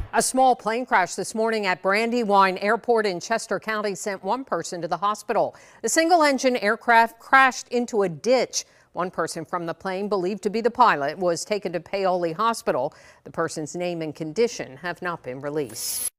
A small plane crash this morning at Brandywine Airport in Chester County sent one person to the hospital. The single-engine aircraft crashed into a ditch. One person from the plane, believed to be the pilot, was taken to Paoli Hospital. The person's name and condition have not been released.